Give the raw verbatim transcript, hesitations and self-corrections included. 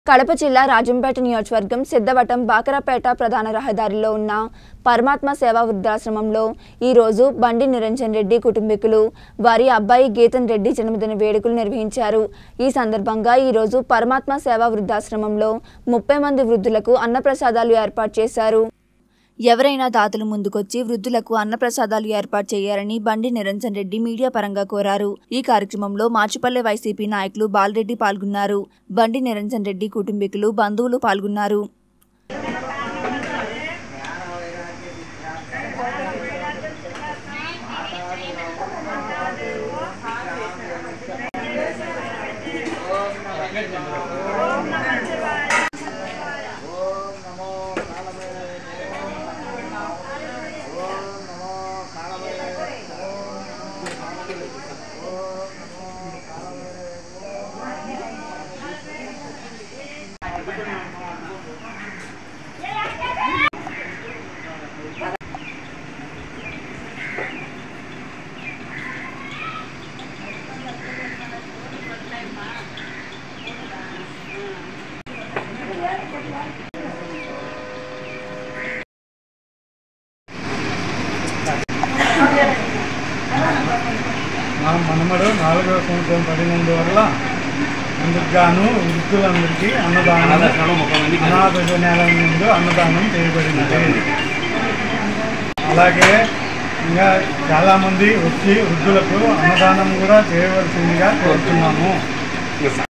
కడప జిల్లా రాజంపేట నియోజకవర్గం సిద్ధవటం బాకరాపేట ప్రధాన రహదారిలో ఉన్న పరమాత్మ సేవా వృద్ధాశ్రమంలో ఈ రోజు బండి నిరంజన్ రెడ్డి కుటుంబీకులు వారి అబ్బాయి గీతన్ రెడ్డి జన్మదిన వేడుకలు నిర్వహించారు। ఈ సందర్భంగా ఈ రోజు పరమాత్మ సేవా వృద్ధాశ్రమంలో ముప్పై మంది వృద్ధులకు అన్నప్రసాదాలు ఏర్పాటు చేశారు। ఎవరైనా దాతలు ముందుకొచ్చి వృద్ధులకు అన్నప్రసాదాలు ఏర్పాటు చేయాలని బండి నిరంజన్ రెడ్డి మీడియా పరంగా కోరారు। ఈ కార్యక్రమంలో మార్చుపల్లె వైసీపీ నాయకులు బాలరెడ్డి పాల్గొన్నారు। బండి నిరంజన్ రెడ్డి కుటుంబీకులు బంధువులు పాల్గొన్నారు। మా మనమడు నాలుగవ సంవత్సరం పడినందువల్ల అందుకు గాను వృద్ధులందరికీ అన్నదానం అనాథ శరణాలయం ముందు అన్నదానం చేయబడినది। అలాగే ఇంకా చాలామంది వచ్చి వృద్ధులకు అన్నదానం కూడా చేయవలసిందిగా కోరుతున్నాము।